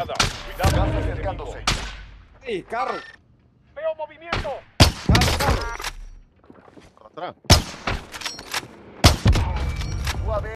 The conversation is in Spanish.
Cuidado Gas con el acercándose. enemigo. ¡Ey, carro! Veo movimiento. ¡Carro, carro! Atrás. UAV